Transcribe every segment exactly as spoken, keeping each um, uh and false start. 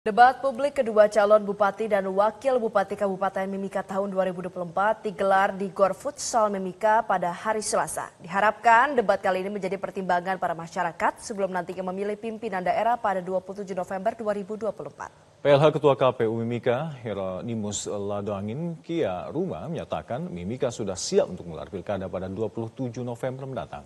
Debat publik kedua calon bupati dan wakil bupati Kabupaten Mimika tahun dua ribu dua puluh empat digelar di Gor Futsal Mimika pada hari Selasa. Diharapkan debat kali ini menjadi pertimbangan para masyarakat sebelum nantinya memilih pimpinan daerah pada dua puluh tujuh November dua ribu dua puluh empat. P L H Ketua K P U Mimika, Hieronymus Ladoangin Kia Ruma menyatakan Mimika sudah siap untuk menggelar pilkada pada dua puluh tujuh November mendatang.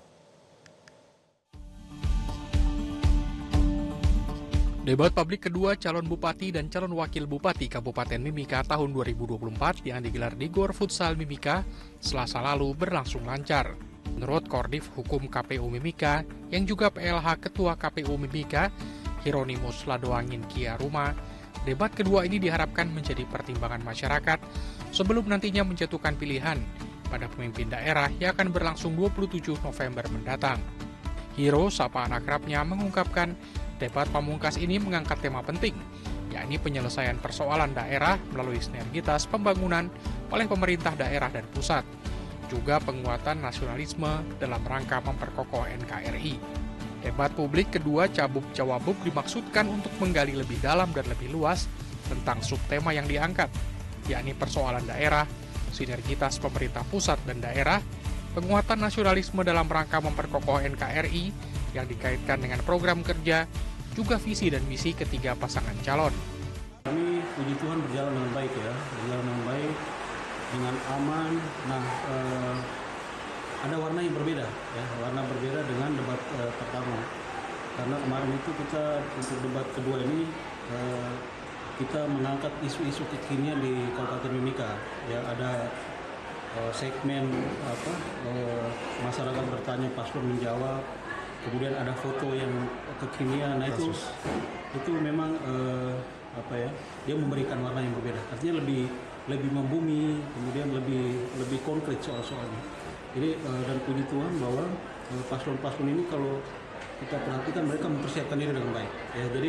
Debat publik kedua calon bupati dan calon wakil bupati Kabupaten Mimika tahun dua ribu dua puluh empat yang digelar di Gor Futsal Mimika Selasa lalu berlangsung lancar. Menurut Kordif Hukum K P U Mimika yang juga P L H Ketua K P U Mimika, Hieronymus Ladoangin Kia Ruma, debat kedua ini diharapkan menjadi pertimbangan masyarakat sebelum nantinya menjatuhkan pilihan pada pemimpin daerah yang akan berlangsung dua puluh tujuh November mendatang. Hiro, sapaan akrabnya, mengungkapkan debat pamungkas ini mengangkat tema penting, yakni penyelesaian persoalan daerah melalui sinergitas pembangunan oleh pemerintah daerah dan pusat, juga penguatan nasionalisme dalam rangka memperkokoh N K R I. Debat publik kedua Cabub-Cawabub dimaksudkan untuk menggali lebih dalam dan lebih luas tentang subtema yang diangkat, yakni persoalan daerah, sinergitas pemerintah pusat dan daerah, penguatan nasionalisme dalam rangka memperkokoh N K R I yang dikaitkan dengan program kerja, juga visi dan misi ketiga pasangan calon. Kami puji Tuhan berjalan dengan baik ya, berjalan dengan baik, dengan aman. Nah, eh, ada warna yang berbeda ya, warna berbeda dengan debat eh, pertama. Karena kemarin itu kita untuk debat kedua ini eh, kita mengangkat isu-isu kekinian di Kabupaten Mimika. Ya, ada eh, segmen apa eh, masyarakat bertanya, paslon menjawab. Kemudian ada foto yang kekinian, nah itu itu memang eh, apa ya, dia memberikan warna yang berbeda. Artinya lebih lebih membumi, kemudian lebih lebih konkret soal-soalnya. Jadi eh, dan puji Tuhan bahwa eh, paslon-paslon ini kalau kita perhatikan mereka mempersiapkan diri dengan baik. Ya, jadi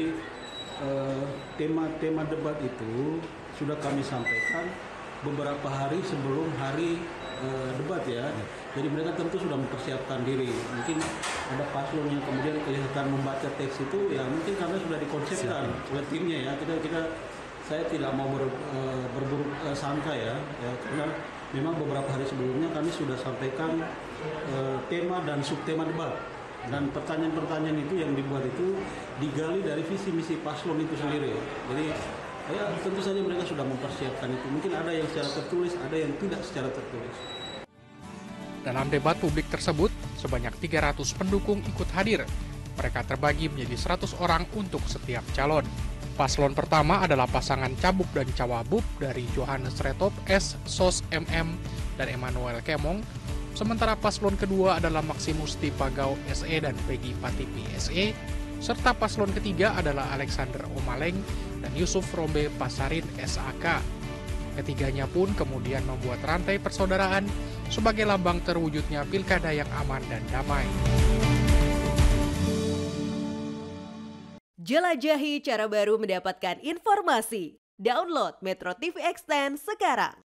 tema-tema eh, debat itu sudah kami sampaikan beberapa hari sebelum hari eh, debat ya. Jadi mereka tentu sudah mempersiapkan diri. Mungkin ada paslon yang kemudian kelihatan membaca teks itu ya mungkin karena sudah dikonsepkan oleh timnya ya. Kita kita saya tidak mau ber, uh, berburuk uh, sangka ya, ya karena memang beberapa hari sebelumnya kami sudah sampaikan uh, tema dan subtema debat. Dan pertanyaan-pertanyaan itu yang dibuat itu digali dari visi misi paslon itu sendiri. Jadi ya tentu saja mereka sudah mempersiapkan itu. Mungkin ada yang secara tertulis, ada yang tidak secara tertulis. Dalam debat publik tersebut, sebanyak tiga ratus pendukung ikut hadir. Mereka terbagi menjadi seratus orang untuk setiap calon. Paslon pertama adalah pasangan Cabub dan Cawabub dari Johannes Retop S, Sos M M, dan Emmanuel Kemong. Sementara paslon kedua adalah Maximus Tipagau S E dan Peggy Patipi S E. Serta paslon ketiga adalah Alexander Omaleng dan Yusuf Rombe Pasarin S A K. Ketiganya pun kemudian membuat rantai persaudaraan sebagai lambang terwujudnya pilkada yang aman dan damai. Jelajahi cara baru mendapatkan informasi. Download Metro T V Extend sekarang.